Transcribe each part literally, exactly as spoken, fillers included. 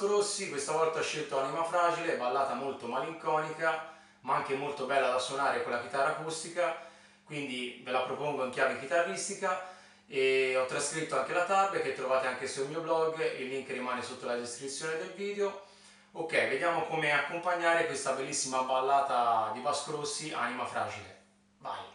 Vasco Rossi, questa volta ho scelto Anima Fragile, ballata molto malinconica, ma anche molto bella da suonare con la chitarra acustica, quindi ve la propongo in chiave chitarristica e ho trascritto anche la tab che trovate anche sul mio blog, il link rimane sotto la descrizione del video. Ok, vediamo come accompagnare questa bellissima ballata di Vasco Rossi, Anima Fragile. Vai!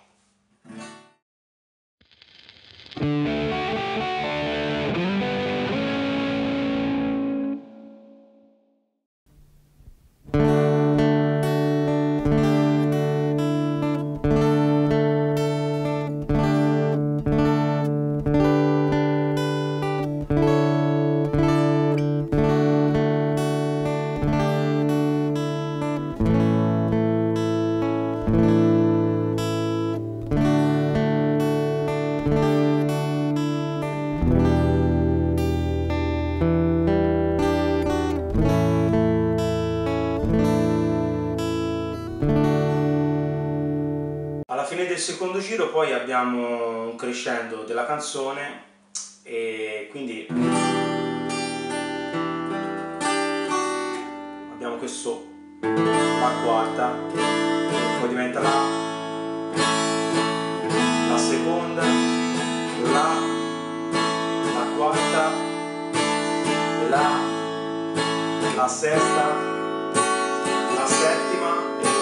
Alla fine del secondo giro poi abbiamo un crescendo della canzone e quindi abbiamo questo La quarta, poi diventa La, la seconda, La, la quarta, La, la sesta, la settima e La.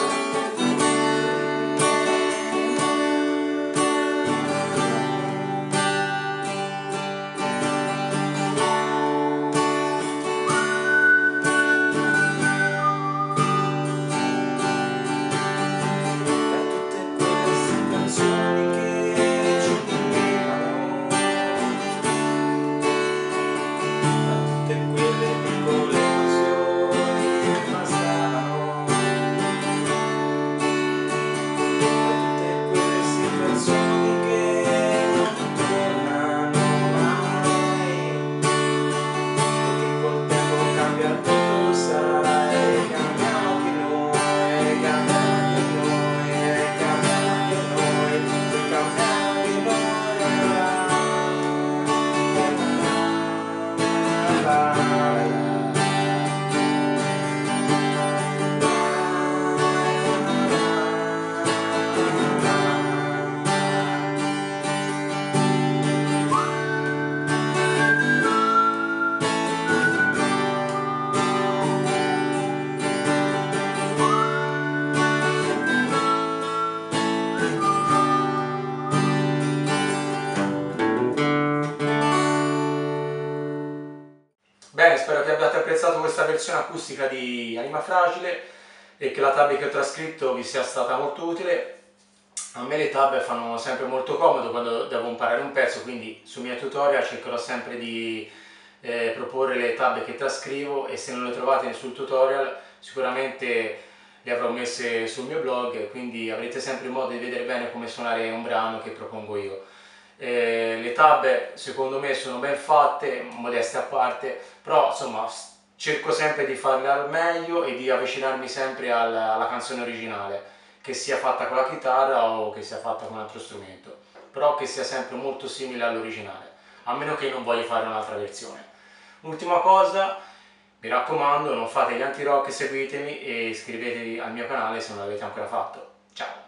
Bene, spero che abbiate apprezzato questa versione acustica di Anima Fragile e che la tab che ho trascritto vi sia stata molto utile. A me le tab fanno sempre molto comodo quando devo imparare un pezzo, quindi sui miei tutorial cercherò sempre di eh, proporre le tab che trascrivo e se non le trovate sul tutorial sicuramente le avrò messe sul mio blog, quindi avrete sempre il modo di vedere bene come suonare un brano che propongo io. Eh, le tab secondo me sono ben fatte, modeste a parte, però insomma cerco sempre di farle al meglio e di avvicinarmi sempre alla, alla canzone originale, che sia fatta con la chitarra o che sia fatta con un altro strumento, però che sia sempre molto simile all'originale, a meno che non voglia fare un'altra versione. Ultima cosa, mi raccomando, non fate gli anti-rock, seguitemi e iscrivetevi al mio canale se non l'avete ancora fatto. Ciao!